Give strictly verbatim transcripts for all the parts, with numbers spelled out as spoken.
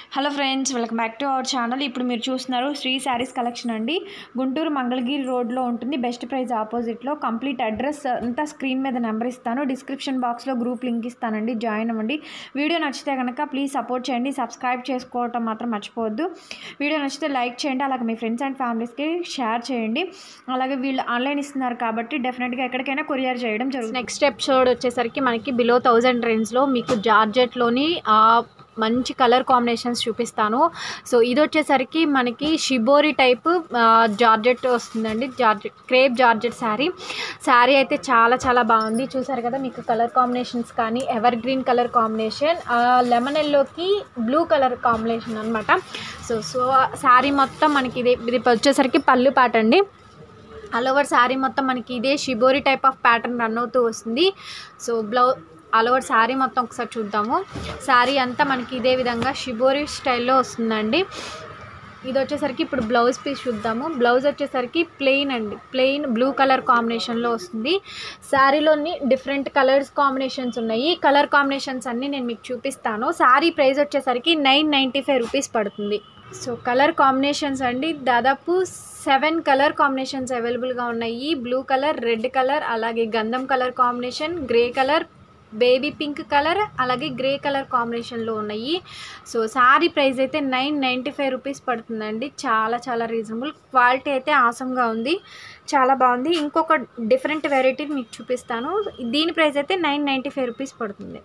Hello friends, welcome back to our channel. ఇప్పుడు మీరు చూస్తున్నారు శ్రీ శారీస్ కలెక్షన్ అండి. గుంటూరు మంగళగిరి రోడ్లో ఉంటుంది, బెస్ట్ ప్రైజ్ ఆపోజిట్లో. కంప్లీట్ అడ్రస్ అంతా స్క్రీన్ మీద నెంబర్ ఇస్తాను, డిస్క్రిప్షన్ బాక్స్లో గ్రూప్ లింక్ ఇస్తానండి, జాయిన్ అవ్వండి. వీడియో నచ్చితే కనుక ప్లీజ్ సపోర్ట్ చేయండి, సబ్స్క్రైబ్ చేసుకోవటం మాత్రం మర్చిపోవద్దు. వీడియో నచ్చితే లైక్ చేయండి, అలాగే మీ ఫ్రెండ్స్ అండ్ ఫ్యామిలీస్కి షేర్ చేయండి. అలాగే వీళ్ళు ఆన్లైన్ ఇస్తున్నారు కాబట్టి డెఫినెట్గా ఎక్కడికైనా కొరియర్ చేయడం జరుగుతుంది. నెక్స్ట్ ఎపిసోడ్ వచ్చేసరికి మనకి బిలో థౌజండ్ రేంజ్లో మీకు జార్జెట్లోని మంచి కలర్ కాంబినేషన్స్ చూపిస్తాను. సో ఇది వచ్చేసరికి మనకి షిబోరి టైప్ జార్జెట్ వస్తుందండి, georgette crepe georgette sari. Sari అయితే చాలా చాలా బాగుంది, చూసారు కదా. మీకు కలర్ కాంబినేషన్స్ కానీ evergreen colour combination, lemon ఎల్లోకి బ్లూ కలర్ కాంబినేషన్ అనమాట. సో సో శారీ మొత్తం మనకి ఇది ఇది వచ్చేసరికి పళ్ళు పాట అండి. ఆల్ ఓవర్ శారీ మొత్తం మనకి ఇదే shibori type of pattern run అవుతూ వస్తుంది. సో బ్లౌ ఆల్ ఓవర్ శారీ మొత్తం ఒకసారి చూద్దాము. శారీ అంతా మనకి ఇదే విధంగా షిబోరి స్టైల్లో వస్తుందండి. ఇది వచ్చేసరికి ఇప్పుడు బ్లౌజ్ పీస్ చూద్దాము. బ్లౌజ్ వచ్చేసరికి ప్లెయిన్ అండి, ప్లెయిన్ బ్లూ కలర్ కాంబినేషన్లో వస్తుంది. శారీలోని డిఫరెంట్ కలర్స్ కాంబినేషన్స్ ఉన్నాయి. కలర్ కాంబినేషన్స్ అన్నీ నేను మీకు చూపిస్తాను. శారీ ప్రైస్ వచ్చేసరికి నైన్ నైంటీ ఫైవ్ రూపీస్ పడుతుంది. సో కలర్ కాంబినేషన్స్ అండి, దాదాపు సెవెన్ కలర్ కాంబినేషన్స్ అవైలబుల్గా ఉన్నాయి. బ్లూ కలర్, రెడ్ కలర్, అలాగే గంధం colour combination, grey colour, baby pink colour, అలాగే గ్రే కలర్ కాంబినేషన్లో ఉన్నాయి. సో శారీ ప్రైస్ అయితే నైన్ నైంటీ ఫైవ్ రూపీస్ పడుతుందండి. చాలా చాలా రీజనబుల్, క్వాలిటీ అయితే ఆసంగా ఉంది, చాలా బాగుంది. ఇంకొక డిఫరెంట్ వెరైటీ మీకు చూపిస్తాను. దీని ప్రైస్ అయితే నైన్ నైంటీ ఫైవ్ రూపీస్ పడుతుంది.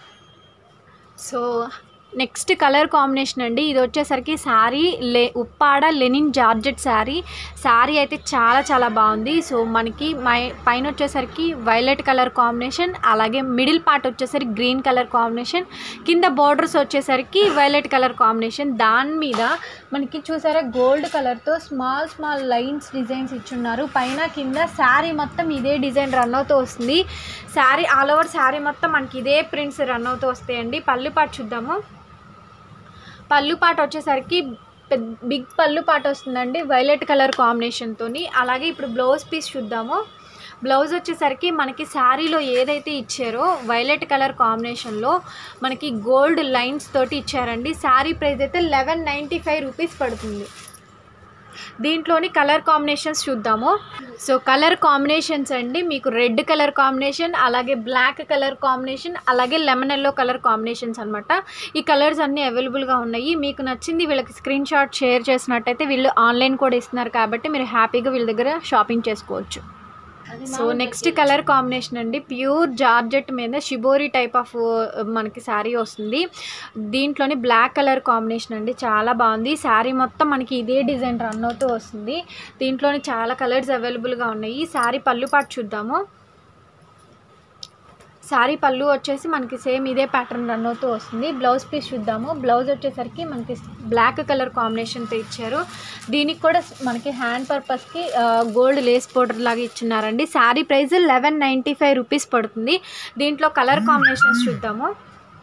సో నెక్స్ట్ కలర్ కాంబినేషన్ అండి, ఇది వచ్చేసరికి శారీ లే ఉప్పాడ లెనిన్ జార్జెట్ శారీ. శారీ అయితే చాలా చాలా బాగుంది. సో మనకి మై పైన వచ్చేసరికి వైలెట్ కలర్ కాంబినేషన్, అలాగే మిడిల్ పార్ట్ వచ్చేసరికి గ్రీన్ కలర్ కాంబినేషన్, కింద బార్డర్స్ వచ్చేసరికి వైలెట్ కలర్ కాంబినేషన్. దాని మీద మనకి చూసారా గోల్డ్ కలర్తో స్మాల్ స్మాల్ లైన్స్ డిజైన్స్ ఇచ్చున్నారు. పైన కింద శారీ మొత్తం ఇదే డిజైన్ రన్ అవుతూ వస్తుంది. శారీ ఆల్ ఓవర్ శారీ మొత్తం మనకి ఇదే ప్రింట్స్ రన్ అవుతూ వస్తాయండి. పళ్ళు పాటు చూద్దాము. పళ్ళు పాట వచ్చేసరికి బిగ్ పళ్ళు పాట వస్తుందండి, వైలెట్ కలర్ కాంబినేషన్తో. అలాగే ఇప్పుడు బ్లౌజ్ పీస్ చూద్దాము. బ్లౌజ్ వచ్చేసరికి మనకి శారీలో ఏదైతే ఇచ్చారో వైలెట్ కలర్ కాంబినేషన్లో మనకి గోల్డ్ లైన్స్ తోటి ఇచ్చారండి. శారీ ప్రైస్ అయితే లెవెన్ నైంటీ ఫైవ్ రూపీస్ పడుతుంది. దీంట్లోని కలర్ కాంబినేషన్స్ చూద్దాము. సో కలర్ కాంబినేషన్స్ అండి, మీకు రెడ్ కలర్ కాంబినేషన్, అలాగే బ్లాక్ కలర్ కాంబినేషన్, అలాగే లెమన్ ఎల్లో కలర్ కాంబినేషన్స్ అనమాట. ఈ కలర్స్ అన్నీ అవైలబుల్గా ఉన్నాయి. మీకు నచ్చింది వీళ్ళకి స్క్రీన్ షాట్ షేర్ చేసినట్టయితే వీళ్ళు ఆన్లైన్ కూడా ఇస్తున్నారు కాబట్టి మీరు హ్యాపీగా వీళ్ళ దగ్గర షాపింగ్ చేసుకోవచ్చు. సో నెక్స్ట్ కలర్ కాంబినేషన్ అండి, ప్యూర్ జార్జెట్ మీద షిబోరి టైప్ ఆఫ్ మనకి శారీ వస్తుంది. దీంట్లోని బ్లాక్ కలర్ కాంబినేషన్ అండి, చాలా బాగుంది. శారీ మొత్తం మనకి ఇదే డిజైన్ రన్ అవుతూ వస్తుంది. దీంట్లోని చాలా కలర్స్ అవైలబుల్గా ఉన్నాయి. శారీ పళ్ళు పాటు చూద్దాము. శారీ పళ్ళు వచ్చేసి మనకి సేమ్ ఇదే ప్యాటర్న్ రన్ అవుతూ వస్తుంది. బ్లౌజ్ పీస్ చూద్దాము. బ్లౌజ్ వచ్చేసరికి మనకి బ్లాక్ కలర్ కాంబినేషన్తో ఇచ్చారు. దీనికి కూడా మనకి హ్యాండ్ పర్పస్కి గోల్డ్ లేస్ బోర్డర్ లాగా ఇచ్చినారండి. Sari price eleven ninety five rupees పడుతుంది. దీంట్లో కలర్ కాంబినేషన్స్ చూద్దాము.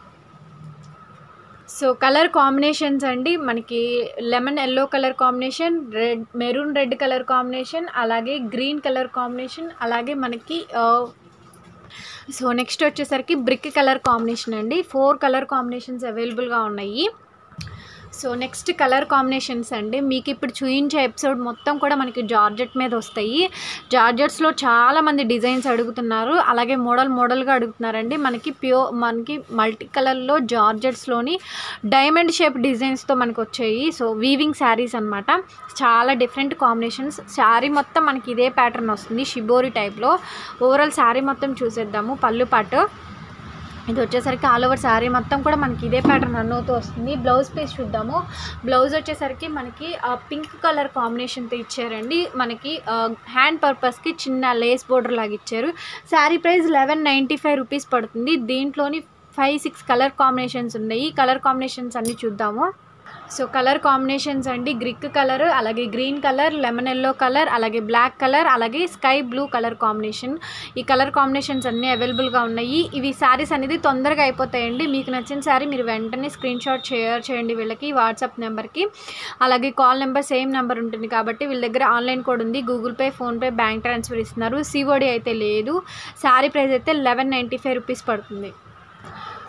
సో కలర్ కాంబినేషన్స్ అండి, మనకి lemon yellow colour combination, red maroon red colour combination, అలాగే గ్రీన్ కలర్ కాంబినేషన్, అలాగే మనకి సో నెక్స్ట్ వచ్చేసరికి బ్రిక్ కలర్ కాంబినేషన్ అండి. ఫోర్ కలర్ కాంబినేషన్స్ అవైలబుల్గా ఉన్నాయి. సో నెక్స్ట్ కలర్ కాంబినేషన్స్ అండి, మీకు ఇప్పుడు చూయించే ఎపిసోడ్ మొత్తం కూడా మనకి జార్జెట్ మీద వస్తాయి. జార్జెట్స్లో చాలామంది డిజైన్స్ అడుగుతున్నారు, అలాగే మోడల్ మోడల్గా అడుగుతున్నారండి. మనకి ప్యూర్ మనకి మల్టీ కలర్లో జార్జెట్స్లోని డైమండ్ షేప్ డిజైన్స్తో మనకు వచ్చాయి. సో వీవింగ్ శారీస్ అనమాట, చాలా డిఫరెంట్ కాంబినేషన్స్. శారీ మొత్తం మనకి ఇదే ప్యాటర్న్ వస్తుంది షిబోరి టైప్లో. ఓవరాల్ శారీ మొత్తం చూసేద్దాము. పళ్ళు పాటు ఇది వచ్చేసరికి ఆల్ ఓవర్ శారీ మొత్తం కూడా మనకి ఇదే ప్యాటర్న్ రన్ అవుతూ వస్తుంది. బ్లౌజ్ పీస్ చూద్దాము. బ్లౌజ్ వచ్చేసరికి మనకి పింక్ కలర్ కాంబినేషన్తో ఇచ్చారండి. మనకి హ్యాండ్ పర్పస్కి చిన్న లేస్ బోర్డర్ లాగా ఇచ్చారు. Sari price eleven ninety five rupees పడుతుంది. దీంట్లోని ఫైవ్ సిక్స్ కలర్ కాంబినేషన్స్ ఉన్నాయి. కలర్ కాంబినేషన్స్ అన్నీ చూద్దాము. సో కలర్ కాంబినేషన్స్ అండి, గ్రిక్ కలర్, అలాగే green colour, lemon yellow colour, అలాగే బ్లాక్ కలర్, అలాగే స్కై బ్లూ కలర్ కాంబినేషన్. ఈ కలర్ కాంబినేషన్స్ అన్నీ అవైలబుల్గా ఉన్నాయి. ఇవి శారీస్ అనేది తొందరగా అయిపోతాయండి. మీకు నచ్చిన శారీ మీరు వెంటనే స్క్రీన్ షాట్ షేర్ చేయండి వీళ్ళకి వాట్సాప్ నెంబర్కి. అలాగే కాల్ నెంబర్ సేమ్ నెంబర్ ఉంటుంది కాబట్టి వీళ్ళ దగ్గర ఆన్లైన్ కోడ్ ఉంది, Google pay, PhonePe, bank transfer ఇస్తున్నారు. సిఓడి అయితే లేదు. శారీ ప్రైస్ అయితే లెవెన్ నైంటీ ఫైవ్ రూపీస్ పడుతుంది.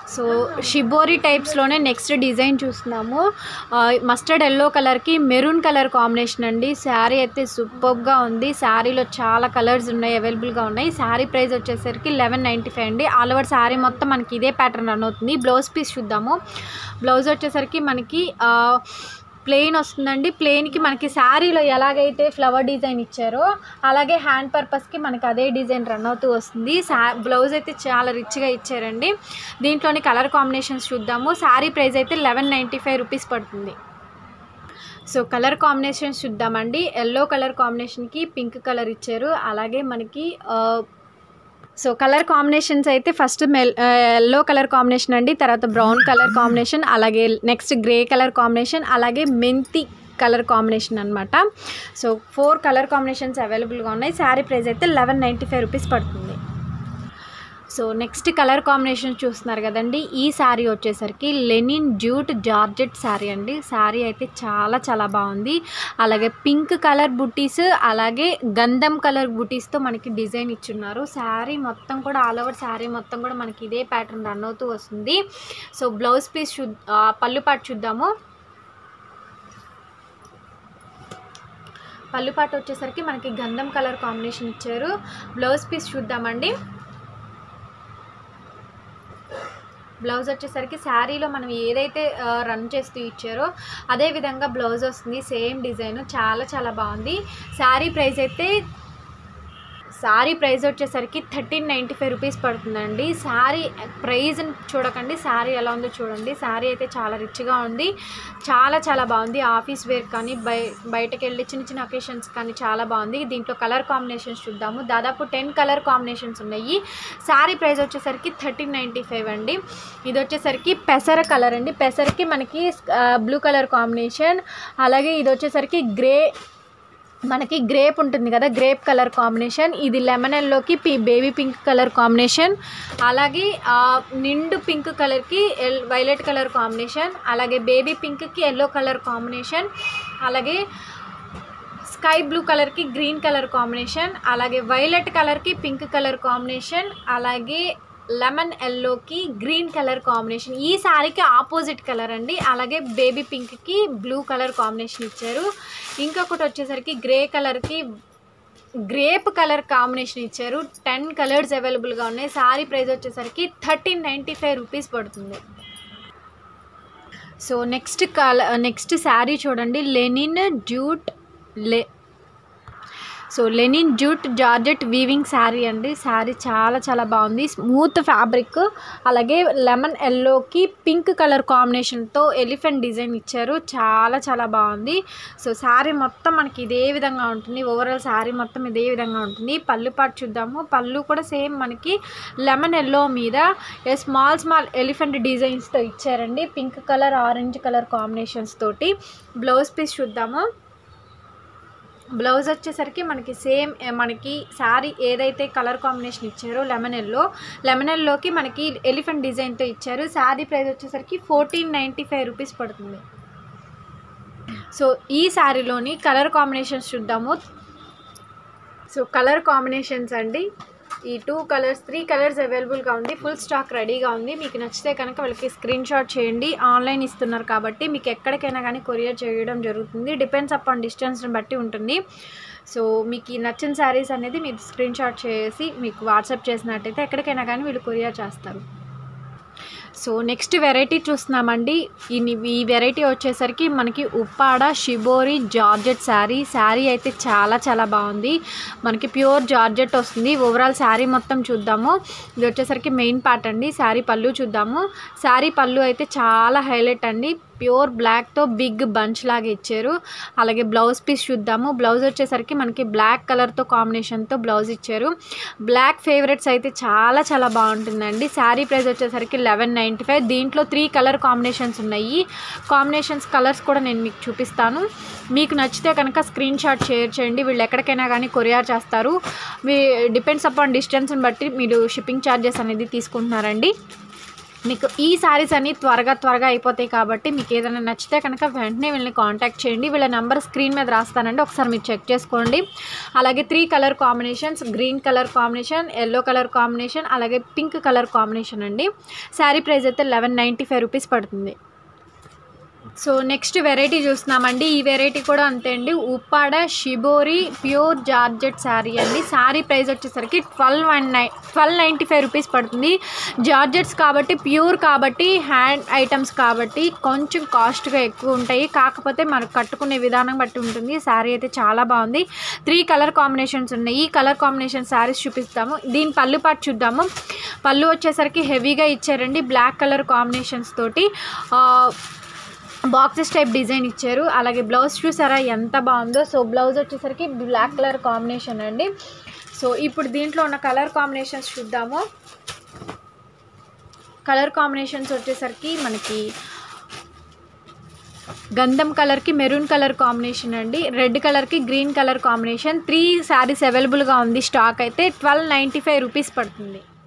సో షిబోరి టైప్స్లోనే నెక్స్ట్ డిజైన్ చూస్తున్నాము. మస్టర్డ్ ఎల్లో కలర్కి మెరూన్ కలర్ కాంబినేషన్ అండి. శారీ అయితే సూపర్గా ఉంది. శారీలో చాలా కలర్స్ ఉన్నాయి, అవైలబుల్గా ఉన్నాయి. శారీ ప్రైస్ వచ్చేసరికి లెవెన్ నైంటీ ఫైవ్ అండి. ఆల్ ఓవర్ శారీ మొత్తం మనకి ఇదే ప్యాటర్న్ రన్ అవుతుంది. బ్లౌజ్ పీస్ చూద్దాము. బ్లౌజ్ వచ్చేసరికి మనకి ప్లెయిన్ వస్తుందండి. ప్లెయిన్కి మనకి శారీలో ఎలాగైతే ఫ్లవర్ డిజైన్ ఇచ్చారో అలాగే హ్యాండ్ పర్పస్కి మనకి అదే డిజైన్ రన్ అవుతూ వస్తుంది. శా బ్లౌజ్ అయితే చాలా రిచ్గా ఇచ్చారండి. దీంట్లోని కలర్ కాంబినేషన్స్ చూద్దాము. శారీ ప్రైస్ అయితే లెవెన్ నైంటీ ఫైవ్ రూపీస్ పడుతుంది. సో కలర్ కాంబినేషన్స్ చూద్దామండి. ఎల్లో కలర్ కాంబినేషన్కి పింక్ కలర్ ఇచ్చారు. అలాగే మనకి సో కలర్ కాంబినేషన్స్ అయితే ఫస్ట్ మెల్ ఎల్లో కలర్ కాంబినేషన్ అండి, తర్వాత బ్రౌన్ కలర్ కాంబినేషన్, అలాగే నెక్స్ట్ గ్రే కలర్ కాంబినేషన్, అలాగే మెంతి కలర్ కాంబినేషన్ అనమాట. సో ఫోర్ కలర్ కాంబినేషన్స్ అవైలబుల్గా ఉన్నాయి. శారీ ప్రైస్ అయితే లెవెన్ నైంటీ ఫైవ్ రూపీస్ పడుతుంది. సో నెక్స్ట్ కలర్ కాంబినేషన్ చూస్తున్నారు కదండి. ఈ శారీ వచ్చేసరికి లెనిన్ జ్యూట్ జార్జెట్ శారీ అండి. శారీ అయితే చాలా చాలా బాగుంది. అలాగే పింక్ కలర్ బుటీస్, అలాగే గంధం కలర్ బుటీస్తో మనకి డిజైన్ ఇచ్చున్నారు. శారీ మొత్తం కూడా ఆల్ ఓవర్ శారీ మొత్తం కూడా మనకి ఇదే ప్యాటర్న్ రన్ అవుతూ వస్తుంది. సో బ్లౌజ్ పీస్ చూ పళ్ళు పాటు చూద్దాము. పళ్ళు పాటు వచ్చేసరికి మనకి గంధం కలర్ కాంబినేషన్ ఇచ్చారు. బ్లౌజ్ పీస్ చూద్దామండి. బ్లౌజ్ వచ్చేసరికి శారీలో మనం ఏదైతే రన్ చేస్తూ ఇచ్చారో అదే విధంగా బ్లౌజ్ వస్తుంది. సేమ్ డిజైన్ చాలా చాలా బాగుంది. శారీ ప్రైస్ అయితే శారీ ప్రైస్ వచ్చేసరికి థర్టీన్ నైంటీ ఫైవ్ రూపీస్ పడుతుందండి. శారీ ప్రైజ్ చూడకండి, శారీ ఎలా ఉందో చూడండి. శారీ అయితే చాలా రిచ్గా ఉంది, చాలా చాలా బాగుంది. ఆఫీస్ వేర్ కానీ బయ బయటకు వెళ్ళి చిన్న చిన్న అకేషన్స్ కానీ చాలా బాగుంది. దీంట్లో కలర్ కాంబినేషన్స్ చూద్దాము. దాదాపు టెన్ కలర్ కాంబినేషన్స్ ఉన్నాయి. శారీ ప్రైస్ వచ్చేసరికి థర్టీన్ నైంటీ ఫైవ్ అండి. ఇది వచ్చేసరికి పెసర కలర్ అండి. పెసరకి మనకి బ్లూ కలర్ కాంబినేషన్, అలాగే ఇది వచ్చేసరికి గ్రే మనకి గ్రేప్ ఉంటుంది కదా, గ్రేప్ కలర్ కాంబినేషన్. ఇది లెమన్ ఎల్లోకి పి బేబీ పింక్ కలర్ కాంబినేషన్, అలాగే నిండు పింక్ కలర్కి ఎల్ వైలెట్ కలర్ కాంబినేషన్, అలాగే బేబీ పింక్కి ఎల్లో కలర్ కాంబినేషన్, అలాగే స్కై బ్లూ కలర్కి గ్రీన్ కలర్ కాంబినేషన్, అలాగే వైలెట్ కలర్కి పింక్ కలర్ కాంబినేషన్, అలాగే లెమన్ ఎల్లోకి గ్రీన్ కలర్ కాంబినేషన్. ఈ శారీకి ఆపోజిట్ కలర్ అండి. అలాగే బేబీ పింక్కి బ్లూ కలర్ కాంబినేషన్ ఇచ్చారు. ఇంకొకటి వచ్చేసరికి గ్రే కలర్కి గ్రేప్ కలర్ కాంబినేషన్ ఇచ్చారు. టెన్ కలర్స్ అవైలబుల్గా ఉన్నాయి. శారీ ప్రైస్ వచ్చేసరికి థర్టీన్ నైంటీ ఫైవ్ రూపీస్ పడుతుంది. So next colour next sari చూడండి. లెనిన్ జ్యూట్ లే so linen jute georgette weaving sari అండి. శారీ చాలా చాలా బాగుంది. స్మూత్ ఫ్యాబ్రిక్, అలాగే లెమన్ ఎల్లోకి పింక్ కలర్ కాంబినేషన్తో ఎలిఫెంట్ డిజైన్ ఇచ్చారు. చాలా చాలా బాగుంది. సో శారీ మొత్తం మనకి ఇదే విధంగా ఉంటుంది. ఓవరాల్ శారీ మొత్తం ఇదే విధంగా ఉంటుంది. పళ్ళు పాటు చూద్దాము. పళ్ళు కూడా సేమ్ మనకి లెమన్ ఎల్లో మీద స్మాల్ స్మాల్ ఎలిఫెంట్ డిజైన్స్తో ఇచ్చారండి. Pink colour, orange colour combinations తోటి. బ్లౌజ్ పీస్ చూద్దాము. బ్లౌజ్ వచ్చేసరికి మనకి సేమ్ మనకి శారీ ఏదైతే కలర్ కాంబినేషన్ ఇచ్చారో లెమన్ ఎల్లో, లెమన్ ఎల్లోకి మనకి ఎలిఫెంట్ డిజైన్తో ఇచ్చారు. శారీ ప్రైస్ వచ్చేసరికి ఫోర్టీన్ నైంటీ ఫైవ్ రూపీస్ పడుతుంది. సో ఈ శారీలోని కలర్ కాంబినేషన్స్ చూద్దాము. సో కలర్ కాంబినేషన్స్ అండి, ఈ టూ కలర్స్ త్రీ కలర్స్ అవైలబుల్గా ఉంది. ఫుల్ స్టాక్ రెడీగా ఉంది. మీకు నచ్చితే కనుక వాళ్ళకి స్క్రీన్ షాట్ చేయండి. ఆన్లైన్ ఇస్తున్నారు కాబట్టి మీకు ఎక్కడికైనా కానీ కొరియర్ చేయడం జరుగుతుంది. డిపెండ్స్ అపాన్ డిస్టెన్స్ని బట్టి ఉంటుంది. సో మీకు ఈ నచ్చిన శారీస్ అనేది మీరు స్క్రీన్ షాట్ చేసి మీకు వాట్సాప్ చేసినట్టయితే ఎక్కడికైనా కానీ వీళ్ళు కొరియర్ చేస్తారు. సో నెక్స్ట్ వెరైటీ చూస్తున్నామండి. ఈ ఈ వెరైటీ వచ్చేసరికి మనకి ఉప్పాడ షిబోరి జార్జెట్ శారీ. శారీ అయితే చాలా చాలా బాగుంది. మనకి ప్యూర్ జార్జెట్ వస్తుంది. ఓవరాల్ శారీ మొత్తం చూద్దాము. ఇది వచ్చేసరికి మెయిన్ పార్ట్ అండి. శారీ పళ్ళు చూద్దాము. శారీ పళ్ళు అయితే చాలా హైలైట్ అండి. ప్యూర్ బ్లాక్తో బిగ్ బంచ్ లాగా ఇచ్చారు. అలాగే బ్లౌజ్ పీస్ చూద్దాము. బ్లౌజ్ వచ్చేసరికి మనకి బ్లాక్ కలర్తో కాంబినేషన్తో బ్లౌజ్ ఇచ్చారు. బ్లాక్ ఫేవరెట్స్ అయితే చాలా చాలా బాగుంటుందండి. శారీ ప్రైస్ వచ్చేసరికి లెవెన్ నైంటీ ఫైవ్. దీంట్లో త్రీ కలర్ కాంబినేషన్స్ ఉన్నాయి. కాంబినేషన్స్ కలర్స్ కూడా నేను మీకు చూపిస్తాను. మీకు నచ్చితే కనుక స్క్రీన్ షాట్ షేర్ చేయండి. వీళ్ళు ఎక్కడికైనా కానీ కొరియర్ చేస్తారు. మీ డిపెండ్స్ అపాన్ డిస్టెన్స్ని బట్టి మీరు షిప్పింగ్ ఛార్జెస్ అనేది తీసుకుంటున్నారండి. మీకు ఈ శారీస్ అన్ని త్వరగా త్వరగా అయిపోతాయి కాబట్టి మీకు ఏదైనా నచ్చితే కనుక వెంటనే వీళ్ళని కాంటాక్ట్ చేయండి. వీళ్ళ నెంబర్ స్క్రీన్ మీద రాస్తానండి, ఒకసారి మీరు చెక్ చేసుకోండి. అలాగే three colour combinations, green colour combination, yellow colour combination, అలాగే పింక్ కలర్ కాంబినేషన్ అండి. శారీ ప్రైస్ అయితే లెవెన్ నైంటీ ఫైవ్ రూపీస్ పడుతుంది. సో నెక్స్ట్ వెరైటీ చూస్తున్నామండి. ఈ వెరైటీ కూడా అంతే అండి, Uppada shibori pure georgette sari అండి. శారీ ప్రైస్ వచ్చేసరికి twelve one nine twelve ninety five rupees పడుతుంది. జార్జెట్స్ కాబట్టి, ప్యూర్ కాబట్టి, హ్యాండ్ ఐటమ్స్ కాబట్టి కొంచెం కాస్ట్గా ఎక్కువ ఉంటాయి. కాకపోతే మనకు కట్టుకునే విధానం బట్టి ఉంటుంది. శారీ అయితే చాలా బాగుంది. త్రీ కలర్ కాంబినేషన్స్ ఉన్నాయి. ఈ కలర్ కాంబినేషన్ శారీస్ చూపిస్తాము. దీని పళ్ళు పాటు చూద్దాము. పళ్ళు వచ్చేసరికి హెవీగా ఇచ్చారండి, బ్లాక్ కలర్ కాంబినేషన్స్ తోటి బాక్సెస్ టైప్ డిజైన్ ఇచ్చారు. అలాగే బ్లౌజ్ చూసారా ఎంత బాగుందో. సో బ్లౌజ్ వచ్చేసరికి బ్లాక్ కలర్ కాంబినేషన్ అండి. సో ఇప్పుడు దీంట్లో ఉన్న కలర్ కాంబినేషన్స్ చూద్దాము. కలర్ కాంబినేషన్స్ వచ్చేసరికి మనకి గంధం కలర్కి మెరూన్ కలర్ కాంబినేషన్ అండి, రెడ్ కలర్కి green colour combination. Three saris అవైలబుల్గా ఉంది. స్టాక్ అయితే ట్వెల్వ్ నైంటీ ఫైవ్ రూపీస్ పడుతుంది.